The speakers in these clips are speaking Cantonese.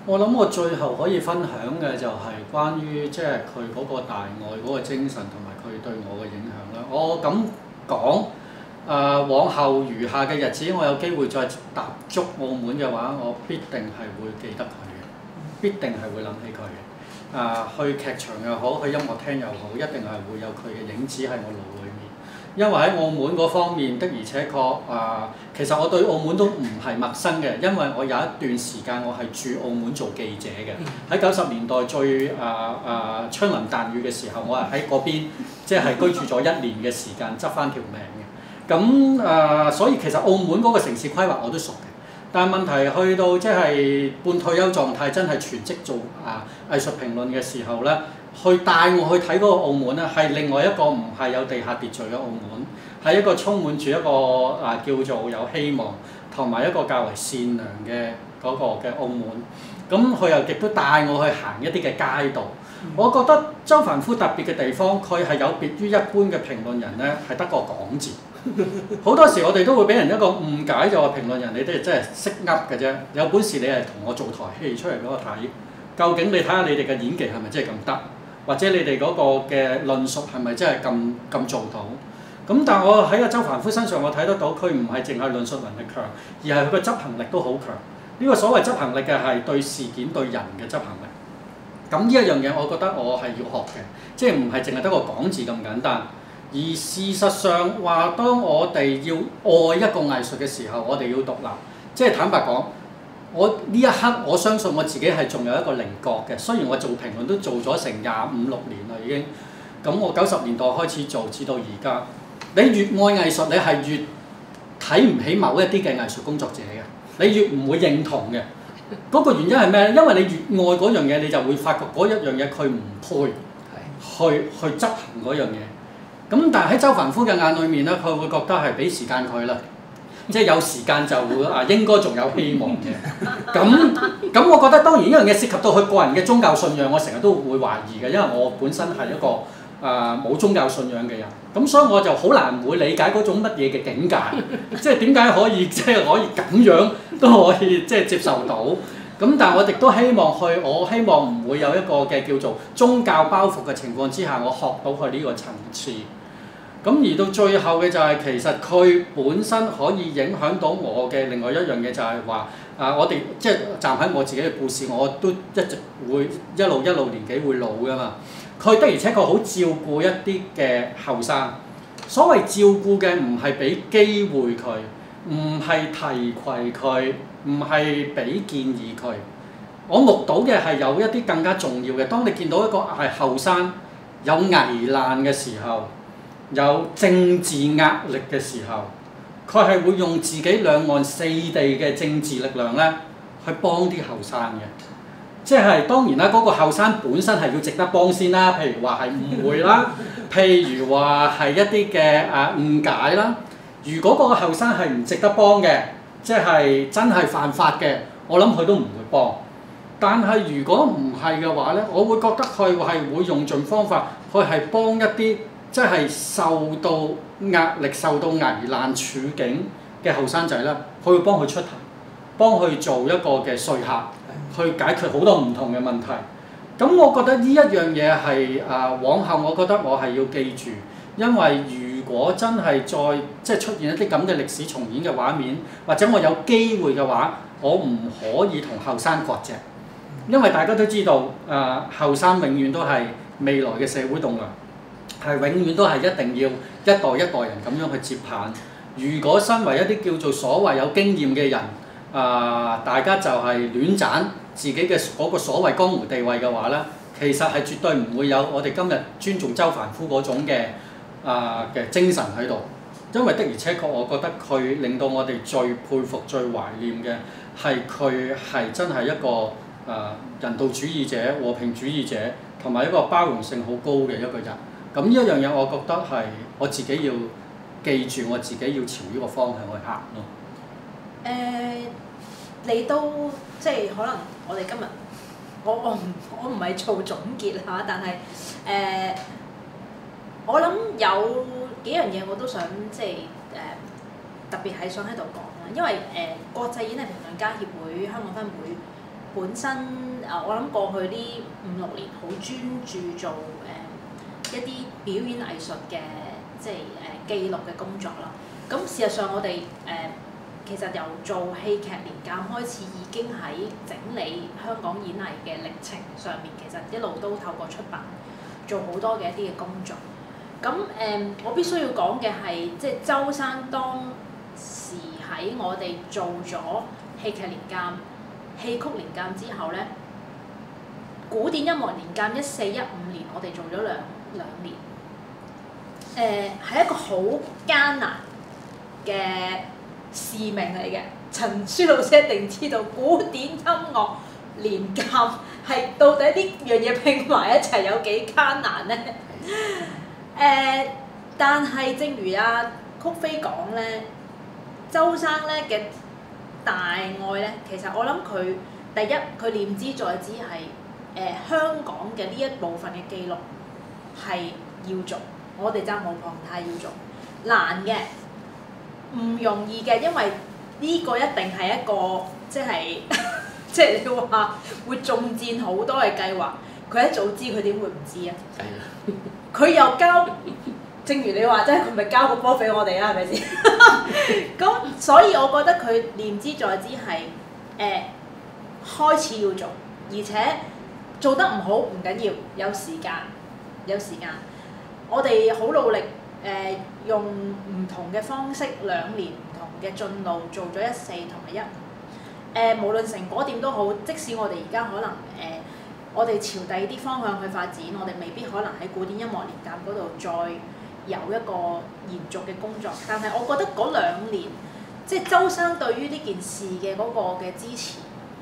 我諗我最後可以分享嘅就係關於即係佢嗰個大愛嗰個精神同埋佢對我嘅影響啦。我咁講，往後餘下嘅日子，我有機會再踏足澳門嘅話，我必定係會記得佢嘅，必定係會諗起佢嘅。去劇場又好，去音樂廳又好，一定係會有佢嘅影子喺我腦裏面。因為喺澳門嗰方面的而且確其實我對澳門都唔係陌生嘅，因為我有一段時間我係駐澳門做記者嘅。喺90年代最槍林彈雨嘅時候，我係喺嗰邊即係居住咗1年嘅時間，執翻條命嘅。咁所以其實澳門嗰個城市規劃我都熟嘅。但係問題去到即係半退休狀態，真係全職做藝術評論嘅時候咧，去帶我去睇嗰個澳門咧，係另外一個唔係有地下秩序嘅澳門，係一個充滿住一個叫做有希望同埋一個較為善良嘅嗰個嘅澳門。咁佢又亦都帶我去行一啲嘅街道。我覺得周凡夫特別嘅地方，佢係有別於一般嘅評論人咧，係得個講字。好多時我哋都會俾人一個誤解，就話評論人你哋真係識噏嘅啫。有本事你係同我做台戲出嚟俾我睇，究竟你睇下你哋嘅演技係咪真係咁得，或者你哋嗰個嘅論述係咪真係咁做到？咁但係我喺阿周凡夫身上，我睇得到佢唔係淨係論述能力強，而係佢嘅執行力都好強。呢個所謂執行力嘅係對事件對人嘅執行力。咁呢一樣嘢，我覺得我係要學嘅，即係唔係淨係得個講字咁簡單。而事實上話，當我哋要愛一個藝術嘅時候，我哋要獨立。即係坦白講，我呢一刻我相信我自己係仲有一個稜角嘅。雖然我做評論都做咗成25、6年啦已經。咁我90年代開始做，至到而家。你越愛藝術，你係越睇唔起某一啲嘅藝術工作者嘅，你越唔會認同嘅。嗰個原因係咩咧？因為你越愛嗰樣嘢，你就會發覺嗰一樣嘢佢唔配去執行嗰樣嘢。咁但係喺周凡夫嘅眼裏面咧，佢會覺得係俾時間佢啦，即係有時間就會應該仲有希望嘅。咁我覺得當然呢樣嘢涉及到佢個人嘅宗教信仰，我成日都會懷疑嘅，因為我本身係一個冇宗教信仰嘅人，咁所以我就好難會理解嗰種乜嘢嘅境界，即係點解可以咁樣都可以即係接受到。咁但係我亦都希望我希望唔會有一個嘅叫做宗教包袱嘅情況之下，我學到佢呢個層次。咁而到最後嘅就係其實佢本身可以影響到我嘅另外一樣嘢，就係話我哋即係站喺我自己嘅故事，我都一直會一路年紀會老㗎嘛。佢的而且確好照顧一啲嘅後生。所謂照顧嘅唔係俾機會佢，唔係提攜佢，唔係俾建議佢。我目睹嘅係有一啲更加重要嘅。當你見到一個係後生有危難嘅時候，有政治壓力嘅時候，佢係會用自己兩岸四地嘅政治力量咧，去幫啲後生嘅。即係當然啦，嗰個後生本身係要值得幫先啦。譬如話係誤會啦，譬如話係一啲嘅誤解啦。如果嗰個後生係唔值得幫嘅，即係真係犯法嘅，我諗佢都唔會幫。但係如果唔係嘅話咧，我會覺得佢係會用盡方法，佢係幫一啲即係受到壓力、受到危難處境嘅後生仔啦，佢會幫佢出頭，幫佢做一個嘅說客。去解決好多唔同嘅問題，咁我覺得呢一樣嘢係往後我覺得我係要記住，因為如果真係再即係出現一啲咁嘅歷史重演嘅畫面，或者我有機會嘅話，我唔可以同後生割席，因為大家都知道後生永遠都係未來嘅社會棟梁，係永遠都係一定要一代一代人咁樣去接棒。如果身為一啲叫做所謂有經驗嘅人，大家就係亂斬自己嘅嗰個所謂江湖地位嘅話咧，其實係絕對唔會有我哋今日尊重周凡夫嗰種嘅精神喺度。因為的而且確，我覺得佢令到我哋最佩服、最懷念嘅係佢係真係一個人道主義者、和平主義者，同埋一個包容性好高嘅一個人。咁呢一樣嘢，我覺得係我自己要記住，我自己要朝呢個方向去行咯。 你都即係可能我哋今日我唔係做總結嚇，但係我諗有幾樣嘢我都想即係特別係想喺度講啦，因為國際演藝評論家協會香港分會本身我諗過去呢5-6年好專注做一啲表演藝術嘅即係記錄嘅工作啦。咁事實上我哋其實由做戲劇年鑑開始，已經喺整理香港演藝嘅歷程上面，其實一路都透過出版做好多嘅一啲嘅工作。咁我必須要講嘅係，即係周生當時喺我哋做咗戲劇年鑑、戲曲年鑑之後咧，古典音樂年鑑14-15年，我哋做咗兩年。係一個好艱難嘅使命嚟嘅。陳書老師一定知道，古典音樂年鑑係到底呢樣嘢拼埋一齊有幾艱難咧？但係正如曲飛講咧，周生咧嘅大愛咧，其實我諗佢第一，佢念之在之係香港嘅呢一部分嘅記錄係要做，我哋責無旁貸要做，難嘅，唔容易嘅，因為呢個一定係一個即係即係你話會中箭好多嘅計劃，佢一早知佢點會唔知啊？佢又交，正如你話齋，佢咪交個波俾我哋啦，係咪先？咁所以我覺得佢念之在之係開始要做，而且做得唔好唔緊要，有時間。我哋好努力用唔同嘅方式2年唔同嘅進路做咗14同埋15。無論成果點都好，即使我哋而家可能我哋朝第二啲方向去發展，我哋未必可能喺古典音樂年鑑嗰度再有一個延續嘅工作。但係我覺得嗰2年，即係周生對於呢件事嘅嗰個嘅支持，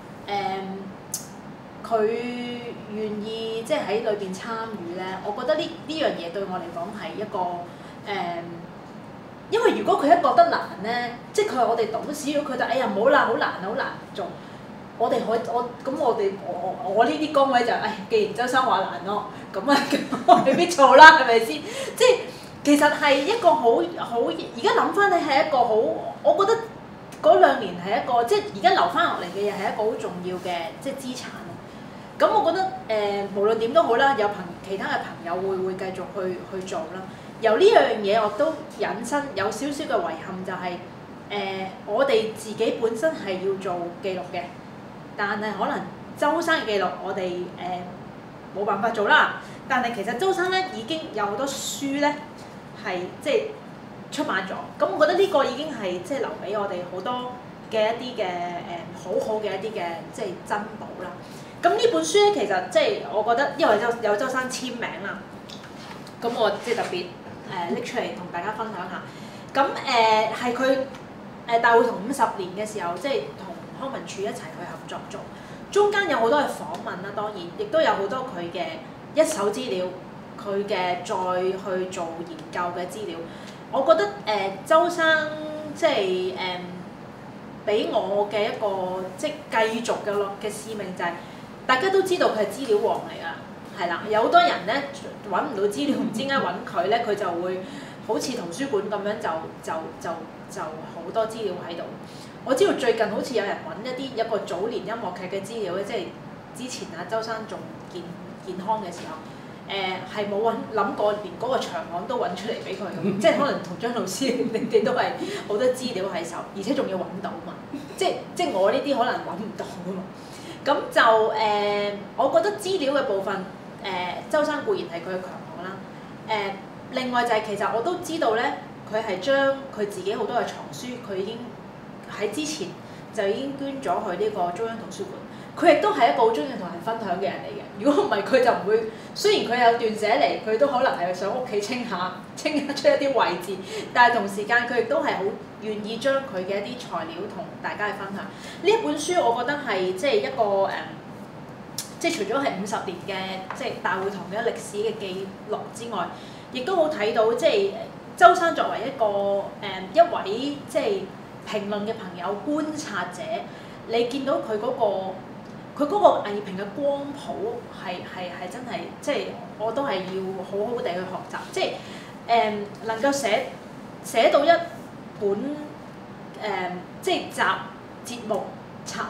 佢願意即係喺裏邊參與咧，我覺得呢樣嘢對我嚟講係一個因為如果佢一覺得難咧，即係佢係我哋董事，如果佢就哎呀唔好啦，好難做。我哋我呢啲崗位就既然周生話難咯，咁我未必做啦，係咪先？即係其實係一個好，而家諗翻起係一個好，我覺得嗰2年係一個，即係而家留翻落嚟嘅嘢係一個好重要嘅即係資產。咁我覺得無論點都好啦，有其他嘅朋友會繼續去做啦。由呢樣嘢我都引申有少少嘅遺憾，就係我哋自己本身係要做記錄嘅。但係可能周生嘅記錄我哋冇辦法做啦。但係其實周生咧已經有好多書咧係即係出版咗。咁我覺得呢個已經係即係留俾我哋好多嘅一啲嘅好好嘅一啲嘅即係珍寶啦。咁呢本書咧其實即係我覺得因為有周生簽名啦，咁我即係特別拎出嚟同大家分享下。咁係佢大會堂50年嘅時候，即係同康文署一齊去合作做，中間有好多嘅訪問啦，當然亦都有好多佢嘅一手資料，佢嘅再去做研究嘅資料。我覺得周生即係俾我嘅一個即係繼續嘅使命就係、大家都知道佢係資料王嚟㗎，係啦，有好多人咧揾唔到資料，唔知點解揾佢咧，佢就會好似圖書館咁樣就好多資料喺度。我知道最近好似有人揾一個早年音樂劇嘅資料咧，即係之前周生仲健康嘅時候，係冇諗過連嗰個長項都揾出嚟俾佢咁，即係可能同張老師你哋都係好多資料喺手，而且仲要揾到嘛，即係我呢啲可能揾唔到㗎嘛。咁就我覺得資料嘅部分，周生固然係佢嘅強項啦。另外就係其實我都知道咧，佢係將佢自己好多嘅藏書，佢已經喺之前就已經捐咗去呢個中央圖書館。佢亦都係一個好中意同人分享嘅人嚟嘅。如果唔係佢就唔會，雖然佢有斷捨離，佢都可能係想屋企清出一啲位置，但係同時間佢亦都係好願意將佢嘅一啲材料同大家去分享。呢一本書我覺得係即係一個即係除咗係50年嘅即係大會堂嘅歷史嘅記錄之外，亦都好睇到即係周生作為一個一位即係評論嘅朋友、觀察者，你見到佢嗰個藝評嘅光譜係真係即係我都係要好好地去學習，即係能夠寫到一本即係節目策劃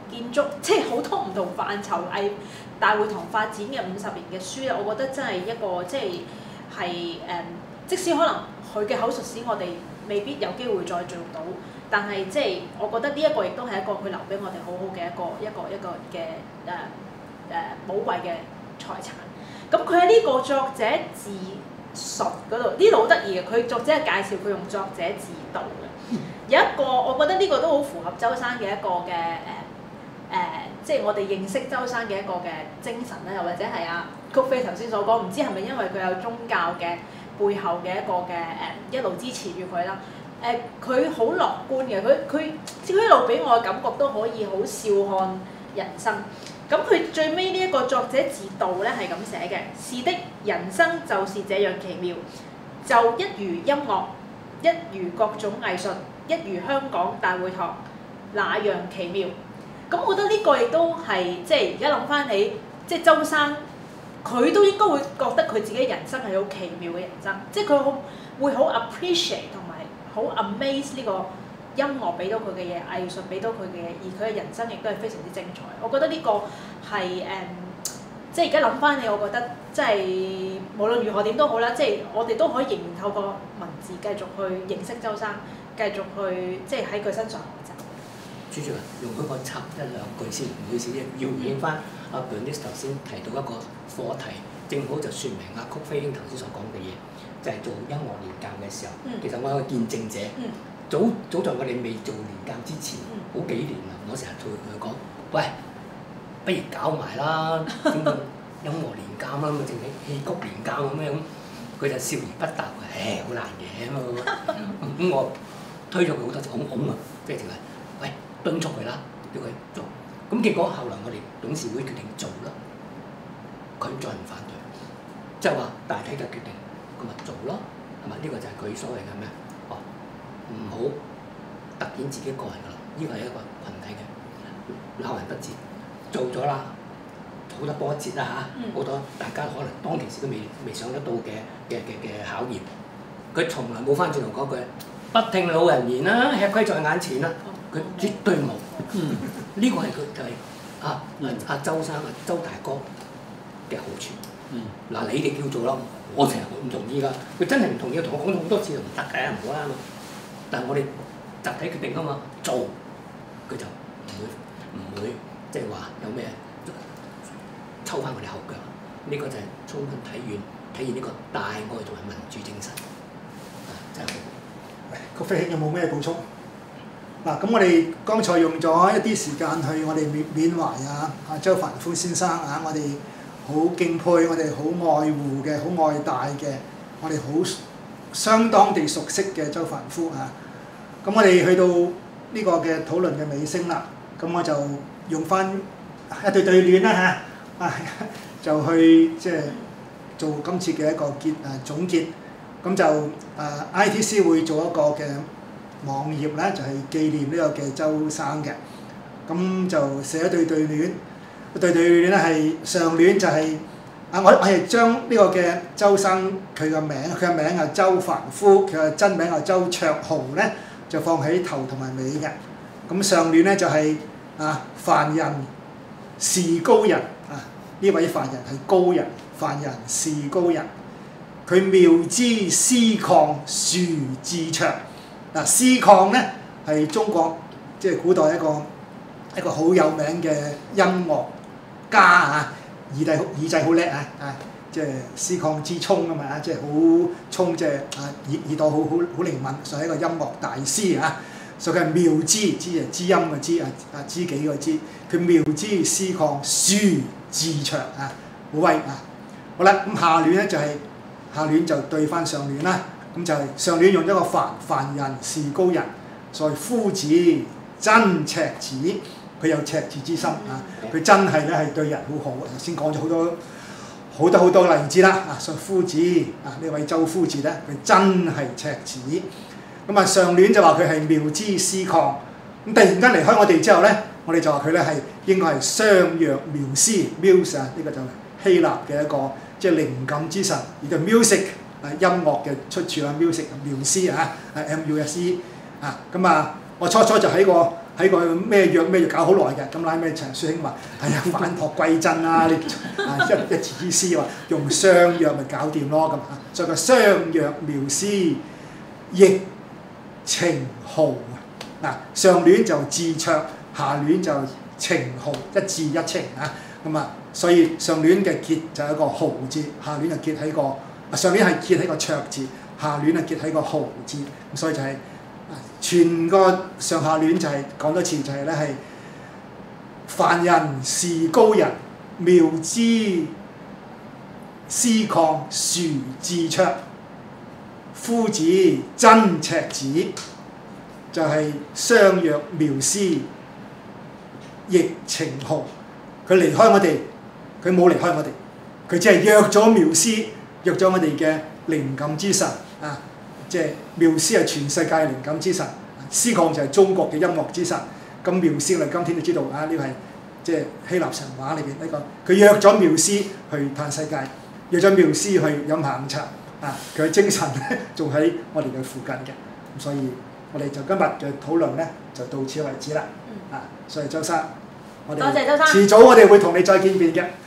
建築，即係好多唔同範疇大會堂發展嘅50年嘅書咧，我覺得真係一個即係即使可能佢嘅口述史我哋未必有機會再做到，但係即係我覺得呢一個亦都係一個佢留俾我哋好好嘅一個嘅寶貴嘅財產。咁佢喺呢個作者自述嗰度，呢度好得意嘅，佢作者係介紹佢用作者自導嘅。有一個我覺得呢個都好符合周生嘅一個嘅即係我哋認識周生嘅一個嘅精神咧，又或者係曲飛頭先所講，唔知係咪因為佢有宗教嘅背後嘅一個嘅一路支持住佢啦。佢好樂觀嘅，佢一路俾我嘅感覺都可以好笑看人生。咁佢最尾呢一個作者自導咧係咁寫嘅：是的，人生就是這樣奇妙，就一如音樂，一如各種藝術，一如香港大會堂那樣奇妙。咁我覺得呢個亦都係即係而家諗翻起，即係周生佢都應該會覺得佢自己人生係好奇妙嘅人生，即係佢會好 appreciate 同埋好 amaze 呢個音樂俾到佢嘅嘢，藝術俾到佢嘅嘢，而佢嘅人生亦都係非常之精彩。我覺得呢個係即係而家諗翻起，我覺得即係無論如何點都好啦，即係我哋都可以仍然透過文字繼續去認識周生，繼續去即係喺佢身上學習。 主席啊，用嗰個插一兩句先，唔好意思，要回應翻阿 Bernice 頭先提到一個課題，正好就説明曲飛兄頭先所講嘅嘢，就係做音樂年鑑嘅時候，其實我有個見證者。早在我哋未做年鑑之前，好幾年啦，我成日同佢講：喂，不如搞埋啦，整個音樂年鑑啦，咁啊，淨係戲曲年鑑咁樣。佢就笑而不答，好難嘅嘛。咁我推咗佢好多次，拱啊，即係淨係喂敦促佢啦，叫佢做。咁結果後來我哋董事會決定做啦，佢再唔反對，即係話大體嘅決定，咁咪做咯，係咪？呢個就係佢所謂嘅咩？唔好突顯自己個人㗎啦，呢個係一個群體嘅鬧人不至，做咗啦，好多波折啦嚇，好多大家可能當其時都未想得到嘅考驗，佢從來冇翻轉頭講句不聽老人言啦，吃虧在眼前啦，佢絕對冇。呢個係佢就係周生周大哥嘅好處。嗱，你哋叫做啦，我成日唔同意㗎，佢真係唔同意，同我講咗好多次就唔得嘅，唔好啦。但係我哋集體決定啊嘛，做佢就唔會即係話有咩抽翻我哋後腳。呢個就係充分體現呢個大愛同埋民主精神。真係曲飛兄有冇咩補充？嗱，咁我哋剛才用咗一啲時間去我哋緬懷阿周凡夫先生啊，我哋好敬佩，我哋好愛護嘅、好愛戴嘅，我哋好相當地熟悉嘅周凡夫啊。咁我哋去到呢個嘅討論嘅尾聲啦，咁我就用翻一對聯啦嚇，就去即係做今次嘅一個總結。咁就ITC 會做一個嘅網頁咧，就係紀念呢個嘅周生嘅。咁就寫一對聯，對聯咧係上聯就係我係將呢個嘅周生佢嘅名係周凡夫，佢嘅真名係周卓豪咧，就放喺頭同埋尾嘅。咁上聯咧就係凡人是高人呢位凡人係高人，凡人是高人。佢妙之詩曠殊自長。詩曠咧係中國即係古代一個好有名嘅音樂家耳仔好叻即係詩曠之聰啊嘛，即係好聰，即係耳朵好靈敏，所以一個音樂大師所以佢係妙之，知係知音嘅知知己嘅知，佢妙之詩曠殊自長好威好啦，咁下聯咧就係。下聯就對翻上聯啦，咁就係上聯用咗個凡人是高人，所謂夫子真赤子，佢有赤子之心佢真係咧係對人好好。頭先講咗好多例子啦所以夫子呢位周夫子咧，佢真係赤子。咁上聯就話佢係妙之詩曠，咁突然間離開我哋之後咧，我哋就話佢咧係應該係相若妙思 muse 呢個就希臘嘅一個。即係靈感之神，而就 music 音樂嘅出處music 妙思MUSE 咁我初初就喺個喺個咩藥搞好耐嘅，咁拉咩陳書兄話：係啊，返璞歸真啊！你一字之師話用雙藥咪搞掂咯咁啊，所以個雙藥妙思逸情豪嗱，上聯就志卓，下聯就情豪，一志一情啊咁啊，所以上聯嘅結就係一個豪字，下聯就結喺個上聯係結喺個卓字，下聯係結喺個豪字，咁所以就係、全個上下聯就係、講多次就係咧係凡人是高人，妙之師曠殊志卓，夫子真赤子，就係雙藥妙思逸情豪。佢離開我哋，佢冇離開我哋，佢只係約咗妙思，約咗我哋嘅靈感之神啊！即係妙思係全世界靈感之神，師曠就係中國嘅音樂之神。咁妙思我哋今天都知道啊，呢個係即係希臘神話裏邊呢個，佢約咗妙思去歎世界，約咗妙思去飲下午茶啊！佢嘅精神咧仲喺我哋嘅附近嘅，咁所以我哋就今日嘅討論咧就到此為止啦。啊，所以周生，我哋多謝周生， 遲早我哋會同你再見面嘅。